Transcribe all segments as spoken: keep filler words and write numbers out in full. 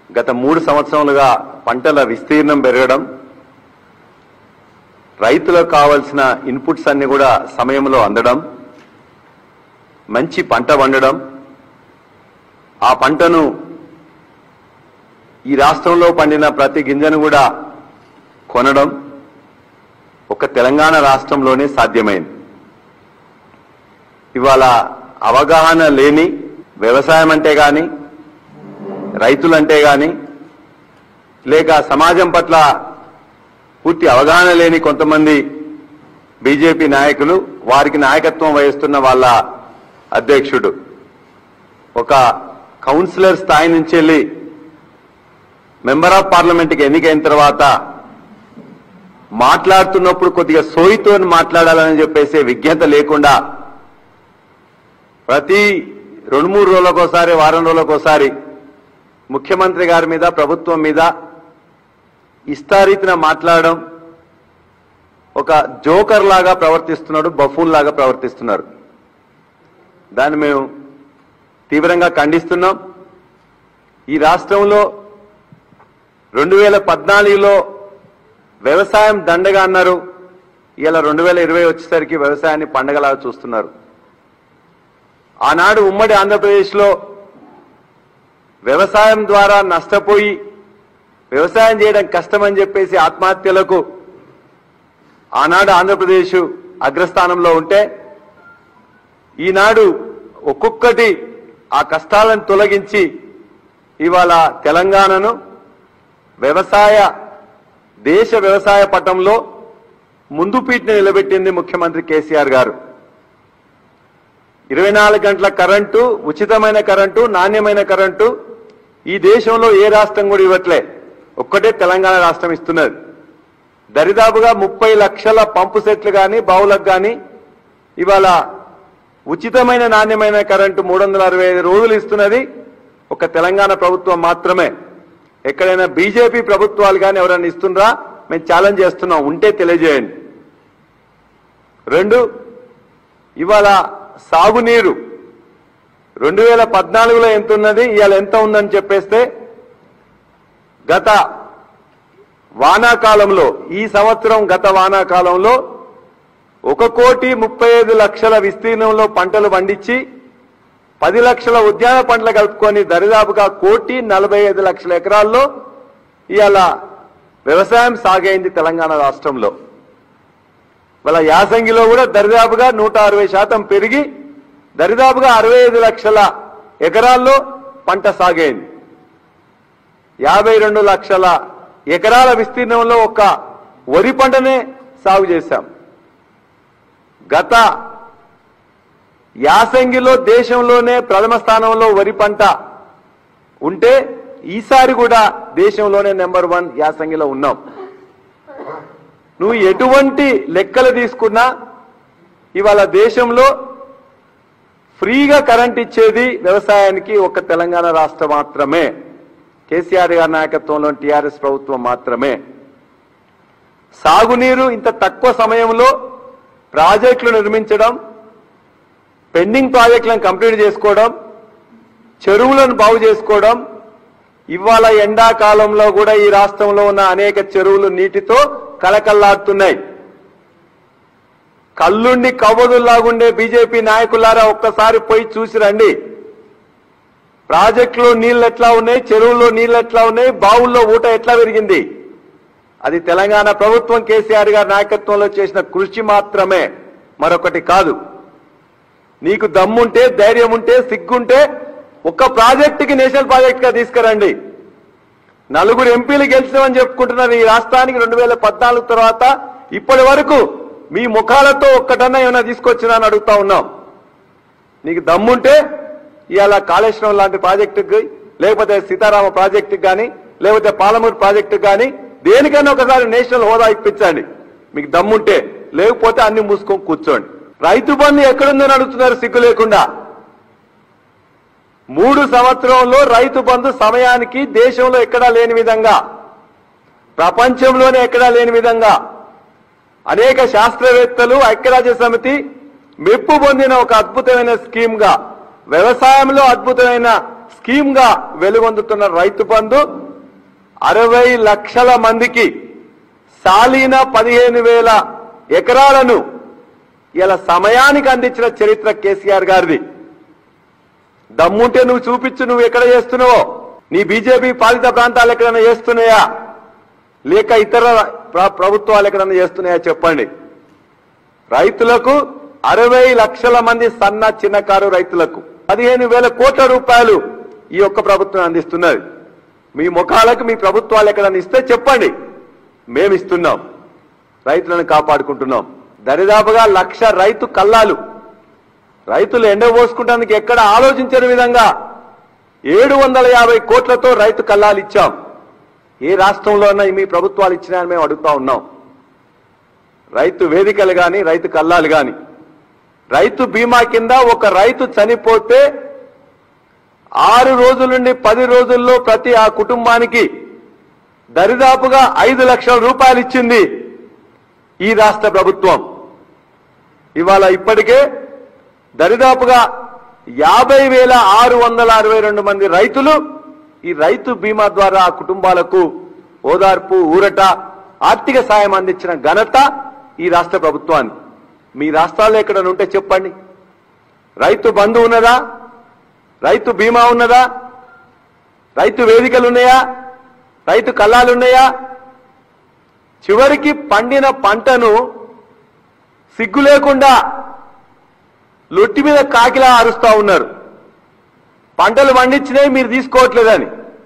గత మూడు సంవత్సరాలుగా పంటల విస్తీర్ణం పెరగడం, రైతులకు కావాల్సిన ఇన్పుట్స్ అన్ని కూడా సమయంలో అందడం, మంచి పంట పండడం, ఆ పంటను ఈ రాష్ట్రంలో పండిన ప్రతి గింజను కూడా కొనడం ఒక తెలంగాణ రాష్ట్రంలోనే సాధ్యమైంది. ఇవాళ అవగాహన లేని వ్యవసాయం అంటే గాని, రైతులంటే గాని, లేక సమాజం పట్ల పూర్తి అవగాహన లేని కొంతమంది బీజేపీ నాయకులు, వారికి నాయకత్వం వహిస్తున్న వాళ్ళ అధ్యక్షుడు ఒక కౌన్సిలర్ స్థాయి నుంచి వెళ్ళి మెంబర్ ఆఫ్ పార్లమెంట్కి ఎన్నికైన తర్వాత మాట్లాడుతున్నప్పుడు కొద్దిగా సోయితో మాట్లాడాలని చెప్పేసి విజ్ఞత లేకుండా ప్రతి రెండు మూడు రోజులకోసారి, వారం రోజులకోసారి ముఖ్యమంత్రి గారి మీద, ప్రభుత్వం మీద ఇష్టారీతిన మాట్లాడడం, ఒక జోకర్ లాగా ప్రవర్తిస్తున్నాడు, బఫూన్ లాగా ప్రవర్తిస్తున్నారు. దాన్ని మేము తీవ్రంగా ఖండిస్తున్నాం. ఈ రాష్ట్రంలో రెండు వేల పద్నాలుగులో వ్యవసాయం దండగా అన్నారు. ఇలా రెండు వేల ఇరవై వచ్చేసరికి వ్యవసాయాన్ని పండగలాగా చూస్తున్నారు. ఆనాడు ఉమ్మడి ఆంధ్రప్రదేశ్లో వ్యవసాయం ద్వారా నష్టపోయి వ్యవసాయం చేయడం కష్టమని చెప్పేసి ఆత్మహత్యలకు ఆనాడు ఆంధ్రప్రదేశ్ అగ్రస్థానంలో ఉంటే, ఈనాడు ఒక్కొక్కటి ఆ కష్టాలను తొలగించి ఇవాళ తెలంగాణను వ్యవసాయ దేశ వ్యవసాయ పటంలో ముందు పీటను నిలబెట్టింది ముఖ్యమంత్రి కేసీఆర్ గారు. ఇరవై నాలుగు గంటల కరెంటు, ఉచితమైన కరెంటు, నాణ్యమైన కరెంటు ఈ దేశంలో ఏ రాష్ట్రం కూడా ఇవ్వట్లే, ఒక్కటే తెలంగాణ రాష్ట్రం ఇస్తున్నది. దరిదాపుగా ముప్పై లక్షల పంపు సెట్లు కానీ, బావులకు కానీ ఇవాళ ఉచితమైన నాణ్యమైన కరెంటు మూడు వందల అరవై ఐదు రోజులు ఇస్తున్నది ఒక తెలంగాణ ప్రభుత్వం మాత్రమే. ఎక్కడైనా బీజేపీ ప్రభుత్వాలు కానీ ఎవరైనా ఇస్తుండ్రా? మేము ఛాలెంజ్ చేస్తున్నాం, ఉంటే తెలియజేయండి. రెండు, ఇవాళ సాగునీరు రెండు వేల పద్నాలుగులో ఎంత ఉన్నది, ఇవాళ ఎంత ఉందని చెప్పేస్తే, గత వానాకాలంలో, ఈ సంవత్సరం గత వానాకాలంలో ఒక కోటి ముప్పై ఐదు లక్షల విస్తీర్ణంలో పంటలు పండించి పది లక్షల ఉద్యాన పంటలు కలుపుకొని దరిదాపుగా కోటి నలభై ఐదు లక్షల ఎకరాల్లో ఇవాళ వ్యవసాయం సాగైంది తెలంగాణ రాష్ట్రంలో. వాళ్ళ యాసంగిలో కూడా దరిదాపుగా నూట అరవై శాతం పెరిగి దరిదాపుగా అరవై ఐదు లక్షల ఎకరాల్లో పంట సాగైంది. యాభై రెండు లక్షల ఎకరాల విస్తీర్ణంలో ఒక వరి పంటనే సాగు చేశాం. గత యాసంగిలో దేశంలోనే ప్రథమ స్థానంలో వరి పంట ఉంటే, ఈసారి కూడా దేశంలోనే నెంబర్ వన్ యాసంగిలో ఉన్నాం. నువ్వు ఎటువంటి లెక్కలు తీసుకున్నా ఇవాళ దేశంలో ఫ్రీగా కరెంట్ ఇచ్చేది వ్యవసాయానికి ఒక తెలంగాణ రాష్ట్రం మాత్రమే, కేసీఆర్ గారి నాయకత్వంలో టీఆర్ఎస్ ప్రభుత్వం మాత్రమే. సాగునీరు ఇంత తక్కువ సమయంలో ప్రాజెక్టులు నిర్మించడం, పెండింగ్ ప్రాజెక్టులను కంప్లీట్ చేసుకోవడం, చెరువులను బాగు చేసుకోవడం, ఇవాళ ఎండాకాలంలో కూడా ఈ రాష్ట్రంలో ఉన్న అనేక చెరువులు నీటితో కలకల్లాడుతున్నాయి. కల్లుండి కవ్వదుల్లాగుండే బీజేపీ నాయకులారా ఒక్కసారి పోయి చూసి రండి. ప్రాజెక్టులో నీళ్లు ఎట్లా ఉన్నాయి, చెరువుల్లో నీళ్లు ఎట్లా ఉన్నాయి, బావుల్లో ఊట ఎట్లా పెరిగింది. అది తెలంగాణ ప్రభుత్వం కేసీఆర్ గారి నాయకత్వంలో చేసిన కృషి మాత్రమే, మరొకటి కాదు. నీకు దమ్ముంటే, ధైర్యం ఉంటే, సిగ్గుంటే ఒక్క ప్రాజెక్టుకి నేషనల్ ప్రాజెక్ట్ గా తీసుకురండి. నలుగురు ఎంపీలు గెలిచామని చెప్పుకుంటున్నారు ఈ రాష్ట్రానికి రెండు వేల పద్నాలుగు తర్వాత. ఇప్పటి వరకు మీ ముఖాలతో ఒక్కటన్నా ఏమైనా తీసుకొచ్చినా అని అడుగుతా ఉన్నాం. నీకు దమ్ముంటే ఇవాళ కాళేశ్వరం లాంటి ప్రాజెక్టుకి, లేకపోతే సీతారామ ప్రాజెక్టుకి కానీ, లేకపోతే పాలమూరు ప్రాజెక్టుకి కానీ దేనికైనా ఒకసారి నేషనల్ హోదా ఇప్పించండి మీకు దమ్ముంటే. లేకపోతే అన్ని మూసుకొని కూర్చోండి. రైతు బంధు ఎక్కడుందని అడుగుతున్నారు సిగ్గు లేకుండా. మూడు సంవత్సరంలో రైతు బంధు సమయానికి దేశంలో ఎక్కడా లేని విధంగా, ప్రపంచంలోనే ఎక్కడా లేని విధంగా అనేక శాస్త్రవేత్తలు, ఐక్యరాజ్య సమితి మెప్పు పొందిన ఒక అద్భుతమైన స్కీమ్ గా, వ్యవసాయంలో అద్భుతమైన స్కీమ్ గా వెలుగొందుతున్న రైతు బంధు అరవై లక్షల మందికి సాలీన పదిహేను వేల ఎకరాలను ఇలా సమయానికి అందించిన చరిత్ర కేసీఆర్ గారిది. దమ్ముంటే నువ్వు చూపించు, నువ్వు ఎక్కడ చేస్తున్నావో. నీ బీజేపీ పాలిత ప్రాంతాలు ఎక్కడైనా చేస్తున్నాయా, లేక ఇతర ప్రభుత్వాలు ఎక్కడైనా చేస్తున్నాయా చెప్పండి. రైతులకు అరవై లక్షల మంది సన్న చిన్నకారు రైతులకు పదిహేను వేల కోట్ల రూపాయలు ఈ ఒక్క ప్రభుత్వం అందిస్తున్నది. మీ ముఖాలకు మీ ప్రభుత్వాలు ఎక్కడైనా ఇస్తే చెప్పండి, మేము ఇస్తున్నాం, రైతులను కాపాడుకుంటున్నాం. దరిదాపుగా లక్ష రైతు కల్లాలు, రైతులు ఎండబోసుకుంటానికి ఎక్కడ ఆలోచించని విధంగా ఏడు వందల యాభై కోట్లతో రైతు కల్లాలు ఇచ్చాం. ఏ రాష్ట్రంలోనైనా మీ ప్రభుత్వాలు ఇచ్చినాయని మేము అడుగుతా ఉన్నాం. రైతు వేదికలు కానీ, రైతు కల్లాలు కానీ, రైతు బీమా కింద ఒక రైతు చనిపోతే ఆరు రోజుల నుండి పది రోజుల్లో ప్రతి ఆ కుటుంబానికి దరిదాపుగా ఐదు లక్షల రూపాయలు ఇచ్చింది ఈ రాష్ట్ర ప్రభుత్వం. ఇవాళ ఇప్పటికే దరిదాపుగా యాభై వేల ఆరు వందల అరవై రెండు మంది రైతులు ఈ రైతు బీమా ద్వారా ఆ కుటుంబాలకు ఓదార్పు, ఊరట, ఆర్థిక సాయం అందించిన ఘనత ఈ రాష్ట్ర ప్రభుత్వాన్ని. మీ రాష్ట్రాల్లో ఎక్కడ ఉంటే చెప్పండి. రైతు బంధు ఉన్నదా, రైతు బీమా ఉన్నదా, రైతు వేదికలు ఉన్నాయా, రైతు కల్లాలు ఉన్నాయా? చివరికి పండిన పంటను సిగ్గు లేకుండా లొట్టి మీద కాకిలా అరుస్తా ఉన్నారు. పంటలు పండించినవి మీరు తీసుకోవట్లేదని.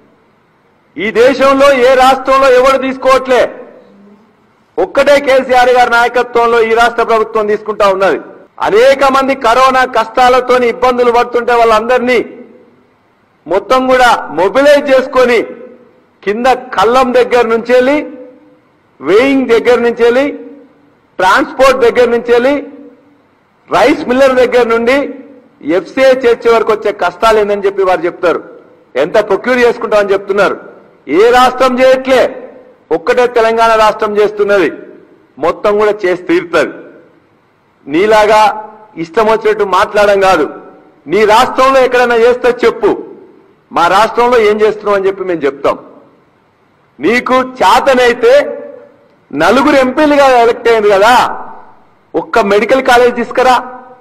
ఈ దేశంలో ఏ రాష్ట్రంలో ఎవరు తీసుకోవట్లే, ఒక్కటే కేసీఆర్ గారి నాయకత్వంలో ఈ రాష్ట్ర ప్రభుత్వం తీసుకుంటా ఉన్నది. అనేక మంది కరోనా కష్టాలతో ఇబ్బందులు పడుతుంటే వాళ్ళందరినీ మొత్తం కూడా మొబిలైజ్ చేసుకొని కింద కళ్ళం దగ్గర నుంచి వెళ్ళి, వేయింగ్ దగ్గర నుంచి వెళ్ళి, ట్రాన్స్పోర్ట్ దగ్గర నుంచి వెళ్ళి, రైస్ మిల్లర్ దగ్గర నుండి ఎఫ్సీఐ చేర్చే వరకు వచ్చే కష్టాలు ఏందని చెప్పి వారు చెప్తారు. ఎంత ప్రొక్యూర్ చేసుకుంటామని చెప్తున్నారు. ఏ రాష్ట్రం చేయట్లే, ఒక్కటే తెలంగాణ రాష్ట్రం చేస్తున్నది. మొత్తం కూడా చేసి తీరుతుంది. నీలాగా ఇష్టం వచ్చినట్టు మాట్లాడడం కాదు. నీ రాష్ట్రంలో ఎక్కడైనా చేస్తే చెప్పు, మా రాష్ట్రంలో ఏం చేస్తున్నావు అని చెప్పి మేము చెప్తాం. నీకు చేతనైతే నలుగురు ఎంపీలుగా ఎలక్ట్ అయింది కదా, ఒక్క మెడికల్ కాలేజ్ తీసుకురా.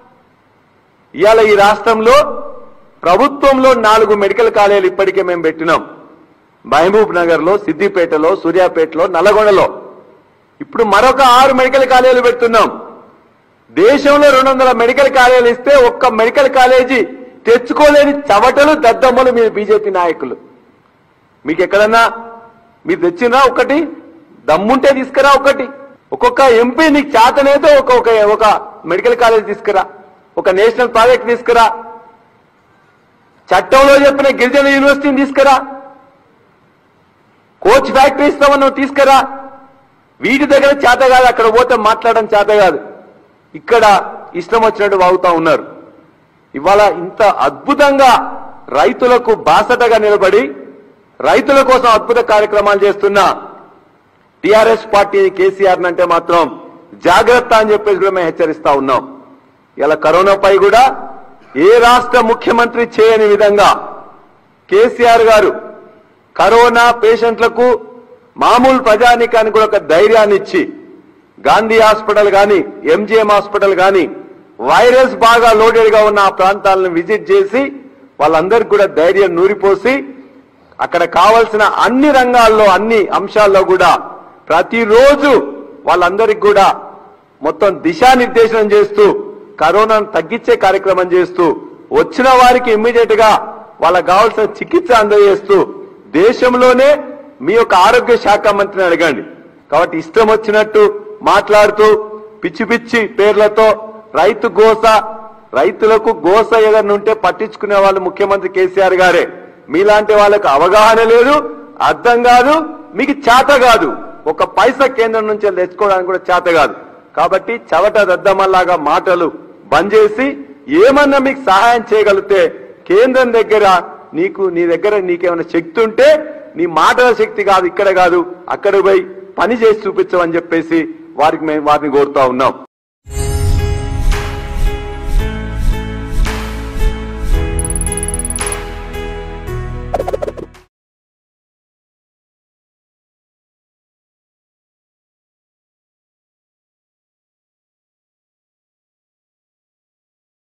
ఇవాళ ఈ రాష్ట్రంలో ప్రభుత్వంలో నాలుగు మెడికల్ కాలేజీలు ఇప్పటికే మేము పెట్టినాం. మహబూబ్ నగర్ లో, సిద్దిపేటలో, సూర్యాపేటలో, నల్లగొండలో. ఇప్పుడు మరొక ఆరు మెడికల్ కాలేజీలు పెడుతున్నాం. దేశంలో రెండు వందల మెడికల్ కాలేజీలు ఇస్తే ఒక్క మెడికల్ కాలేజీ తెచ్చుకోలేని చవటలు, దద్దమ్మలు మీ బీజేపీ నాయకులు. మీకు ఎక్కడన్నా మీరు తెచ్చినా ఒకటి, దమ్ముంటే తీసుకురా ఒకటి. ఒక్కొక్క ఎంపీ నీకు చేతనేదో ఒక ఒక మెడికల్ కాలేజ్ తీసుకురా, ఒక నేషనల్ ప్రాజెక్ట్ తీసుకురా, చట్టంలో చెప్పిన గిరిజన యూనివర్సిటీని తీసుకురా, కోచ్ ఫ్యాక్టరీ ఇస్తామని నువ్వు తీసుకురా. వీటి దగ్గర చేత కాదు, అక్కడ పోతే మాట్లాడడం చేత కాదు. ఇక్కడ ఇష్టం వచ్చినట్టు వాగుతా ఉన్నారు. ఇవాళ ఇంత అద్భుతంగా రైతులకు బాసటగా నిలబడి రైతుల కోసం అద్భుత కార్యక్రమాలు చేస్తున్న టీఆర్ఎస్ పార్టీ కేసీఆర్ అంటే మాత్రం జాగ్రత్త అని చెప్పేసి కూడా మేము హెచ్చరిస్తా ఉన్నాం. ఇలా కరోనాపై కూడా ఏ రాష్ట్ర ముఖ్యమంత్రి చేయని విధంగా కేసీఆర్ గారు కరోనా పేషెంట్లకు, మామూలు ప్రజానీకానికి కూడా ఒక ధైర్యాన్ని ఇచ్చి గాంధీ హాస్పిటల్ కానీ, ఎంజీఎం హాస్పిటల్ కానీ వైరస్ బాగా లోడెడ్ గా ఉన్న ఆ ప్రాంతాలను విజిట్ చేసి వాళ్ళందరికీ కూడా ధైర్యం నూరిపోసి అక్కడ కావాల్సిన అన్ని రంగాల్లో, అన్ని అంశాల్లో కూడా ప్రతిరోజు వాళ్ళందరికీ కూడా మొత్తం దిశానిర్దేశనం చేస్తూ కరోనాను తగ్గించే కార్యక్రమం చేస్తూ వచ్చిన వారికి ఇమ్మీడియట్ గా వాళ్ళకి కావాల్సిన చికిత్స అందజేస్తూ దేశంలోనే మీ యొక్క ఆరోగ్య శాఖ మంత్రిని అడగండి. కాబట్టి ఇష్టం వచ్చినట్టు మాట్లాడుతూ పిచ్చి పిచ్చి పేర్లతో రైతు గోస, రైతులకు గోస ఏదన్నా ఉంటే పట్టించుకునే వాళ్ళు ముఖ్యమంత్రి కేసీఆర్ గారే. మీలాంటి వాళ్ళకు అవగాహన లేదు, అర్థం కాదు, మీకు చేత కాదు, ఒక పైసా కేంద్రం నుంచి తెచ్చుకోవడానికి కూడా చేత కాదు. కాబట్టి చవట దద్దమల్లాగా మాటలు బంద్ చేసి ఏమన్నా మీకు సహాయం చేయగలిగితే కేంద్రం దగ్గర నీకు నీ దగ్గర నీకేమైనా శక్తి ఉంటే నీ మాటల శక్తి కాదు, ఇక్కడ కాదు, అక్కడ పోయి పని చేసి చూపించమని చెప్పేసి వారికి మేము వారిని కోరుతా ఉన్నాం.